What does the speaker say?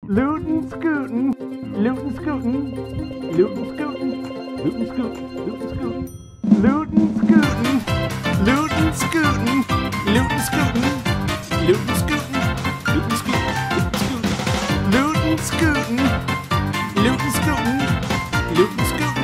Llootin' Scootin', Llootin' Scootin', Llootin' Scootin', Llootin' Scoot, Llootin' Scoot, Llootin' Scootin', Llootin' Scootin', Llootin' Scootin', Llootin' Scootin', Llootin' Scoot, Llootin' Scoot, Llootin' Scootin', Llootin' Scootin', Llootin' Scoot.